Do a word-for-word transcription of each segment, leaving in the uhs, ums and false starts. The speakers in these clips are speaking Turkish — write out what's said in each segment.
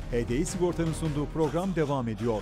H D I Sigorta'nın sunduğu program devam ediyor.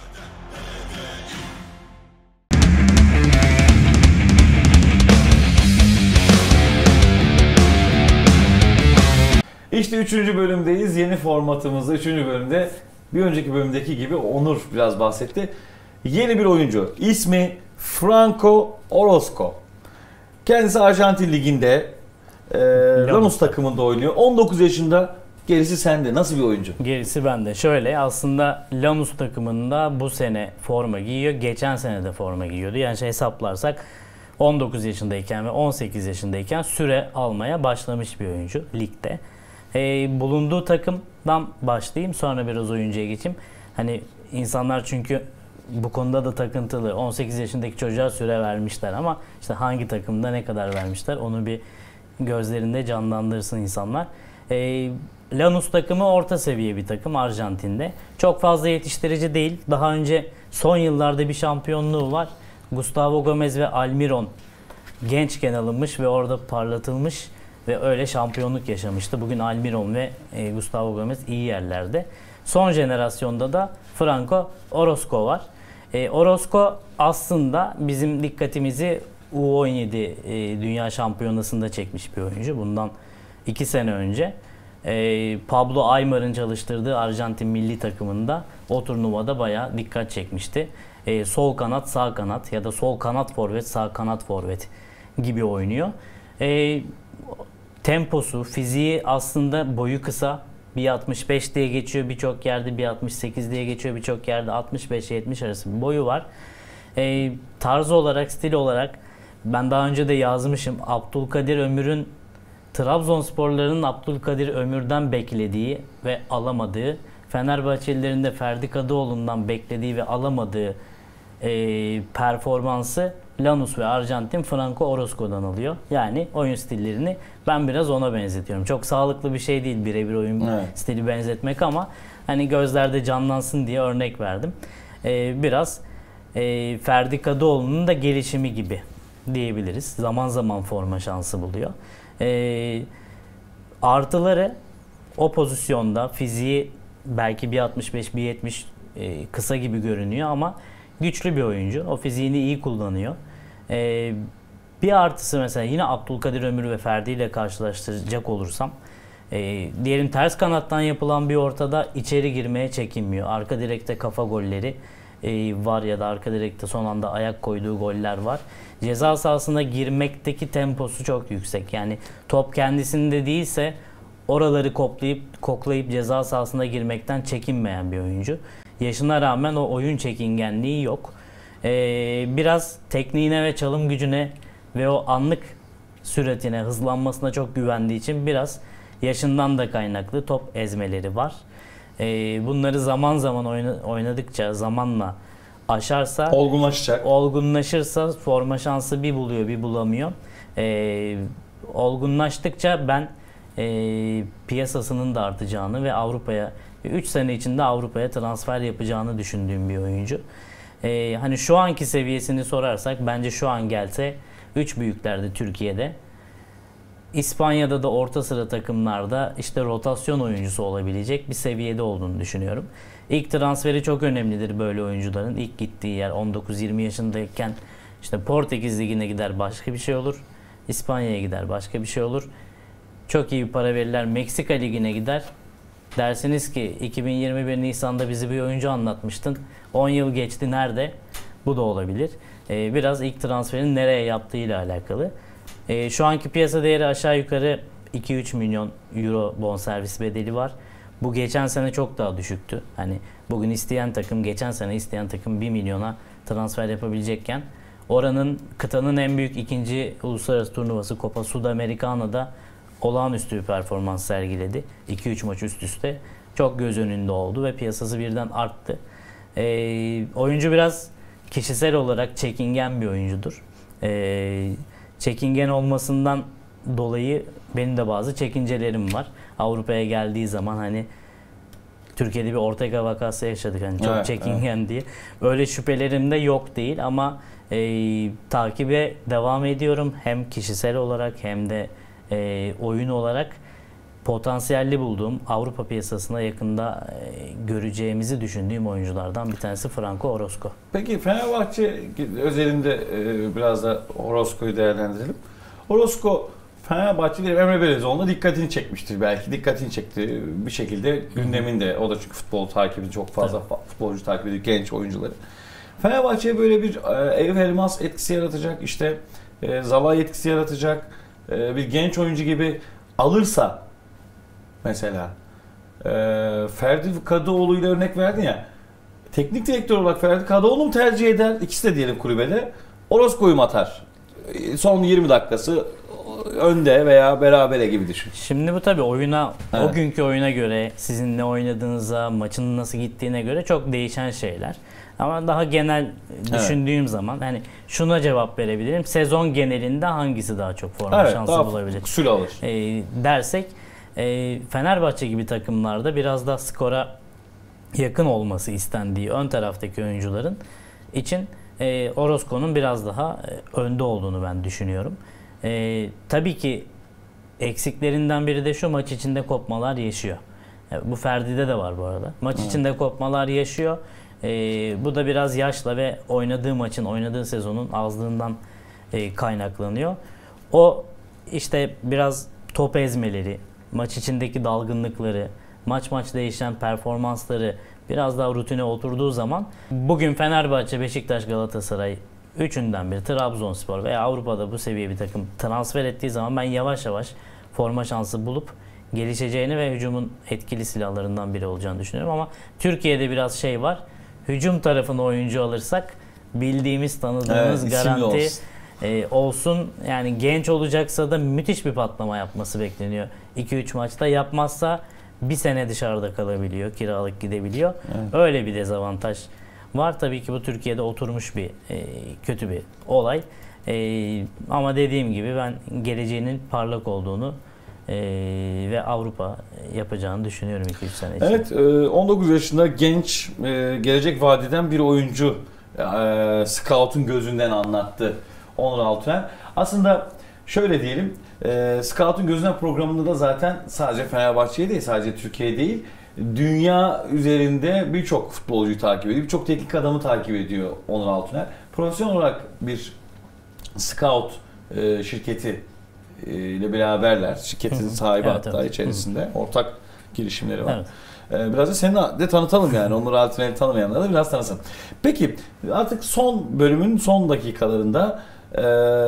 İşte üçüncü bölümdeyiz. Yeni formatımızda üçüncü bölümde bir önceki bölümdeki gibi Onur biraz bahsetti. Yeni bir oyuncu. İsmi Franco Orozco. Kendisi Arjantin Ligi'nde e, Lanús takımında oynuyor. on dokuz yaşında. Gerisi sende. Nasıl bir oyuncu? Gerisi bende. Şöyle aslında Lanús takımında bu sene forma giyiyor. Geçen sene de forma giyiyordu. Yani şey hesaplarsak on dokuz yaşındayken ve on sekiz yaşındayken süre almaya başlamış bir oyuncu ligde. Ee, bulunduğu takımdan başlayayım, sonra biraz oyuncuya geçeyim. Hani insanlar çünkü bu konuda da takıntılı. on sekiz yaşındaki çocuğa süre vermişler ama işte hangi takımda ne kadar vermişler onu bir gözlerinde canlandırsın insanlar. Ee, Lanús takımı orta seviye bir takım Arjantin'de. Çok fazla yetiştirici değil. Daha önce son yıllarda bir şampiyonluğu var. Gustavo Gomez ve Almiron gençken alınmış ve orada parlatılmış ve öyle şampiyonluk yaşamıştı. Bugün Almiron ve e, Gustavo Gomez iyi yerlerde. Son jenerasyonda da Franco Orozco var. E, Orozco aslında bizim dikkatimizi U on yedi e, Dünya Şampiyonası'nda çekmiş bir oyuncu. Bundan iki sene önce. E, Pablo Aymar'ın çalıştırdığı Arjantin milli takımında o turnuvada bayağı dikkat çekmişti. E, sol kanat, sağ kanat ya da sol kanat forvet, sağ kanat forvet gibi oynuyor. E, temposu, fiziği aslında boyu kısa. bir altmış beş diye geçiyor birçok yerde, bir altmış sekiz diye geçiyor birçok yerde, altmış beş yetmiş arası bir boyu var. E, tarzı olarak, stil olarak ben daha önce de yazmışım. Abdülkadir Ömür'ün Trabzonsporların Abdülkadir Ömür'den beklediği ve alamadığı, Fenerbahçelilerin de Ferdi Kadıoğlu'ndan beklediği ve alamadığı e, performansı Lanús ve Arjantin Franco Orozco'dan alıyor. Yani oyun stillerini ben biraz ona benzetiyorum. Çok sağlıklı bir şey değil birebir oyun evet. stili benzetmek ama hani gözlerde canlansın diye örnek verdim. E, biraz e, Ferdi Kadıoğlu'nun da gelişimi gibi diyebiliriz. Zaman zaman forma şansı buluyor. E, artıları o pozisyonda fiziği belki bir altmış beş bir yetmiş e, kısa gibi görünüyor ama güçlü bir oyuncu. O fiziğini iyi kullanıyor. E, bir artısı mesela yine Abdülkadir Ömür ve Ferdi ile karşılaştıracak olursam e, diyelim ters kanattan yapılan bir ortada içeri girmeye çekinmiyor. Arka direkte kafa golleri e, var ya da arka direkte son anda ayak koyduğu goller var. Ceza sahasına girmekteki temposu çok yüksek. Yani top kendisinde değilse oraları koklayıp koklayıp ceza sahasına girmekten çekinmeyen bir oyuncu. Yaşına rağmen o oyun çekingenliği yok. Ee, biraz tekniğine ve çalım gücüne ve o anlık süratine, hızlanmasına çok güvendiği için biraz yaşından da kaynaklı top ezmeleri var. Ee, bunları zaman zaman oynadıkça, zamanla aşarsa, olgunlaşacak. Olgunlaşırsa forma şansı bir buluyor, bir bulamıyor. Ee, olgunlaştıkça ben e, piyasasının da artacağını ve Avrupa'ya üç sene içinde Avrupa'ya transfer yapacağını düşündüğüm bir oyuncu. Ee, hani şu anki seviyesini sorarsak bence şu an gelse üç büyüklerde Türkiye'de, İspanya'da da orta sıra takımlarda işte rotasyon oyuncusu olabilecek bir seviyede olduğunu düşünüyorum. İlk transferi çok önemlidir böyle oyuncuların. İlk gittiği yer on dokuz yirmi yaşındayken işte Portekiz Ligi'ne gider başka bir şey olur. İspanya'ya gider başka bir şey olur. Çok iyi bir para verirler. Meksika Ligi'ne gider. Dersiniz ki iki bin yirmi bir Nisan'da bizi bir oyuncu anlatmıştın. on yıl geçti nerede? Bu da olabilir. Ee, biraz ilk transferin nereye yaptığıyla alakalı. Ee, şu anki piyasa değeri aşağı yukarı iki üç milyon euro bonservis bedeli var. Bu geçen sene çok daha düşüktü. Hani bugün isteyen takım, geçen sene isteyen takım bir milyona transfer yapabilecekken oranın kıtanın en büyük ikinci uluslararası turnuvası Copa Sudamericana'da olağanüstü bir performans sergiledi. iki üç maç üst üste. Çok göz önünde oldu ve piyasası birden arttı. Ee, oyuncu biraz kişisel olarak çekingen bir oyuncudur. Ee, çekingen olmasından dolayı benim de bazı çekincelerim var. Avrupa'ya geldiği zaman hani Türkiye'de bir Ortega vakası yaşadık. Hani çok evet, çekingen evet. diye. Öyle şüphelerim de yok değil ama e, takibe devam ediyorum. Hem kişisel olarak hem de e, oyun olarak. potansiyelli bulduğum, Avrupa piyasasına yakında e, göreceğimizi düşündüğüm oyunculardan bir tanesi Franco Orozco. Peki Fenerbahçe özelinde e, biraz da Orozco'yu değerlendirelim. Orozco Fenerbahçe'de Emre Belezoğlu'na dikkatini çekmiştir belki. Dikkatini çekti bir şekilde gündeminde. O da çünkü futbol takibi çok fazla Tabii. futbolcu takip ediyor, genç oyuncuları. Fenerbahçe'ye böyle bir e, Elif Elmas etkisi yaratacak, işte e, Zalai etkisi yaratacak e, bir genç oyuncu gibi alırsa mesela e, Ferdi Kadıoğlu ile örnek verdin ya, teknik direktör olarak Ferdi Kadıoğlu mu tercih eder? İkisi de diyelim kulübede. Orozco'yu mu atar? E, son yirmi dakikası önde veya berabere gibi düşün. Şimdi bu tabii oyuna, Evet. o günkü oyuna göre, sizin ne oynadığınıza, maçın nasıl gittiğine göre çok değişen şeyler. Ama daha genel düşündüğüm evet. zaman hani şuna cevap verebilirim. Sezon genelinde hangisi daha çok forma evet, şansı bulabilecek? Süre alır. E, dersek e, Fenerbahçe gibi takımlarda biraz da skora yakın olması istendiği ön taraftaki oyuncuların için e, Orozco'nun biraz daha e, önde olduğunu ben düşünüyorum. E, tabii ki eksiklerinden biri de şu, maç içinde kopmalar yaşıyor. E, bu Ferdi'de de var bu arada. Maç hmm. içinde kopmalar yaşıyor. E, bu da biraz yaşla ve oynadığı maçın, oynadığı sezonun azlığından e, kaynaklanıyor. O işte biraz top ezmeleri, maç içindeki dalgınlıkları, maç maç değişen performansları biraz daha rutine oturduğu zaman bugün Fenerbahçe, Beşiktaş, Galatasaray üçünden biri, Trabzonspor veya Avrupa'da bu seviye bir takım transfer ettiği zaman ben yavaş yavaş forma şansı bulup gelişeceğini ve hücumun etkili silahlarından biri olacağını düşünüyorum. Ama Türkiye'de biraz şey var. Hücum tarafına oyuncu alırsak bildiğimiz, tanıdığımız evet, garanti olsun. E, olsun. Yani genç olacaksa da müthiş bir patlama yapması bekleniyor. iki üç maçta yapmazsa bir sene dışarıda kalabiliyor, kiralık gidebiliyor. Evet. Öyle bir dezavantaj var. Tabii ki bu Türkiye'de oturmuş bir e, kötü bir olay. E, ama dediğim gibi ben geleceğinin parlak olduğunu e, ve Avrupa yapacağını düşünüyorum iki üç sene için. Evet, on dokuz yaşında genç, gelecek vadeden bir oyuncu e, Scout'un gözünden anlattı Onur Altuner. Aslında şöyle diyelim, e, Scout'un gözünden programında da zaten sadece Fenerbahçe'ye değil, sadece Türkiye değil, dünya üzerinde birçok futbolcuyu takip ediyor, birçok teknik adamı takip ediyor Onur Altuner. Profesyonel olarak bir Scout e, şirketi e, ile beraberler. Şirketin sahibi evet, hatta evet. içerisinde. Hı. Ortak girişimleri var. Evet. E, biraz da seni de tanıtalım yani. Onur Altuner'i tanımayanlara da biraz tanısın. Peki artık son bölümün son dakikalarında e,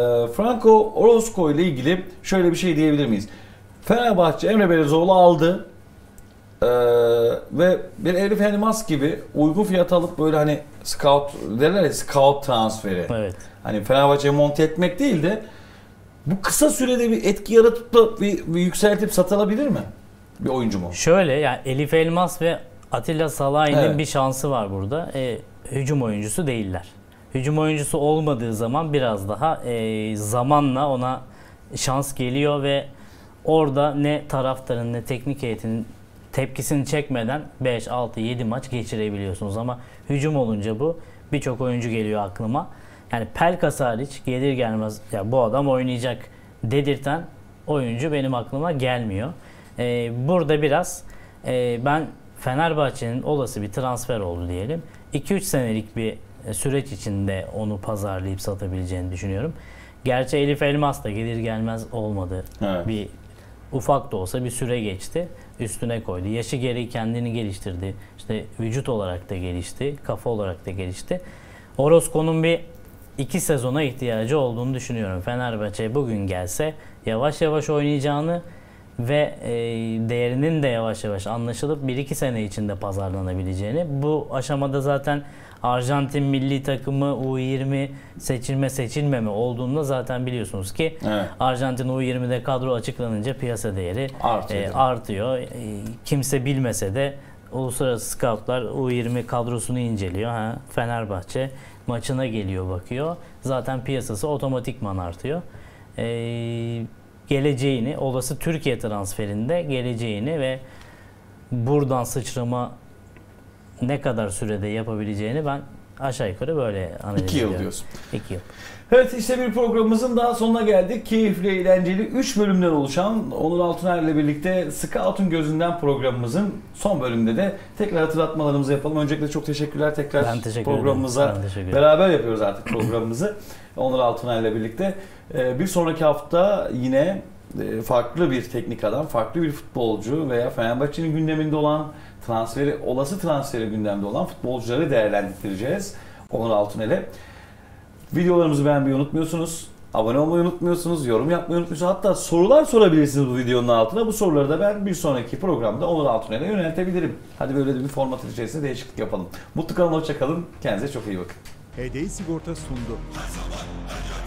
Franco Orozco ile ilgili şöyle bir şey diyebilir miyiz? Fenerbahçe Emre Belezoğlu aldı. Ee, ve bir Elif Elmas gibi uygun fiyat alıp böyle hani scout derler ya, scout transferi. Evet. Hani Fenerbahçe'yi monte etmek değil de bu kısa sürede bir etki yaratıp da bir, bir yükseltip satılabilir mi? Bir oyuncu mu? Şöyle yani Elif Elmas ve Atilla Salahi'nin evet. bir şansı var burada. E, hücum oyuncusu değiller. Hücum oyuncusu olmadığı zaman biraz daha e, zamanla ona şans geliyor ve orada ne taraftarın ne teknik heyetinin tepkisini çekmeden beş, altı, yedi maç geçirebiliyorsunuz ama hücum olunca bu birçok oyuncu geliyor aklıma. Yani Pelkas hariç gelir gelmez ya bu adam oynayacak dedirten oyuncu benim aklıma gelmiyor. Ee, burada biraz e, ben Fenerbahçe'nin olası bir transfer oldu diyelim. iki üç senelik bir süreç içinde onu pazarlayıp satabileceğini düşünüyorum. Gerçi Elif Elmas da gelir gelmez olmadı. Evet. Bir ufak da olsa bir süre geçti. Üstüne koydu. Yaşı gereği kendini geliştirdi. İşte vücut olarak da gelişti. Kafa olarak da gelişti. Orozco'nun bir iki sezona ihtiyacı olduğunu düşünüyorum. Fenerbahçe bugün gelse yavaş yavaş oynayacağını ve e, değerinin de yavaş yavaş anlaşılıp bir iki sene içinde pazarlanabileceğini. Bu aşamada zaten Arjantin milli takımı U yirmi seçilme seçilmeme olduğunda zaten biliyorsunuz ki evet. Arjantin U yirmide kadro açıklanınca piyasa değeri artıyor. E, artıyor. E, kimse bilmese de uluslararası scoutlar U yirmi kadrosunu inceliyor. Ha, Fenerbahçe maçına geliyor bakıyor. Zaten piyasası otomatikman artıyor. E, geleceğini, olası Türkiye transferinde geleceğini ve buradan sıçrama ne kadar sürede yapabileceğini ben aşağı yukarı böyle analiz iki yıl ediyorum. diyorsun. iki yıl. Evet, işte bir programımızın daha sonuna geldik. Keyifli, eğlenceli üç bölümden oluşan Onur Altuner ile birlikte Scout'un gözünden programımızın son bölümünde de tekrar hatırlatmalarımızı yapalım. Öncelikle çok teşekkürler tekrar Ben teşekkür programımıza. ederim. Ben teşekkür ederim. Beraber yapıyoruz artık programımızı Onur Altuner ile birlikte. Bir sonraki hafta yine farklı bir teknik adam, farklı bir futbolcu veya Fenerbahçe'nin gündeminde olan transferi, olası transferi gündemde olan futbolcuları değerlendireceğiz Onur Altuner'le. Videolarımızı beğenmeyi unutmuyorsunuz. Abone olmayı unutmuyorsunuz. Yorum yapmayı unutmuyorsunuz. Hatta sorular sorabilirsiniz bu videonun altına. Bu soruları da ben bir sonraki programda Onur Altuner'e yöneltebilirim. Hadi böyle de bir formatın içerisinde değişiklik yapalım. Mutlu kalın, hoşça kalın. Kendinize çok iyi bakın. H D I Sigorta sundu.